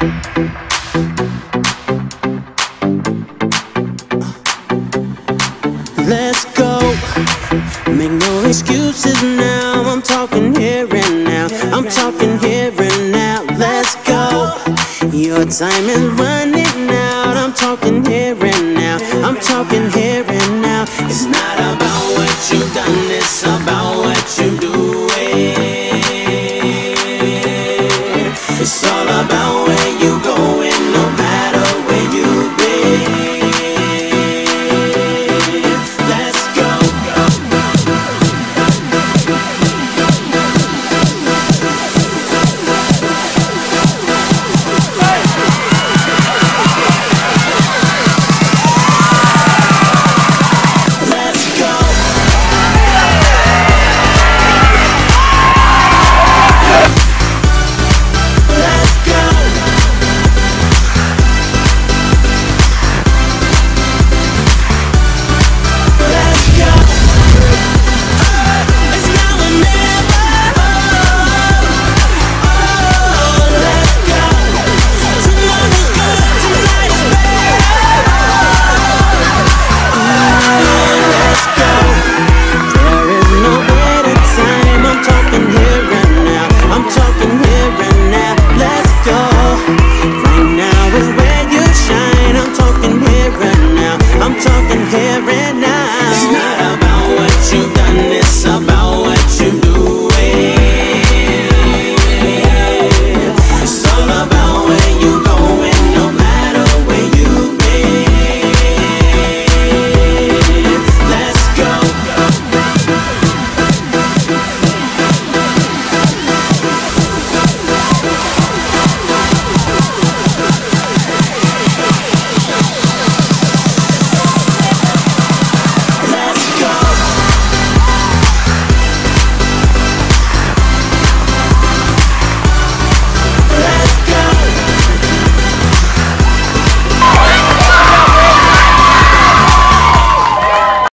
Let's go. Make no excuses now. I'm talking here and now. I'm talking here and now. Let's go. Your time is running out. I'm talking here and now. I'm talking here and now. It's not about what you've done, it's about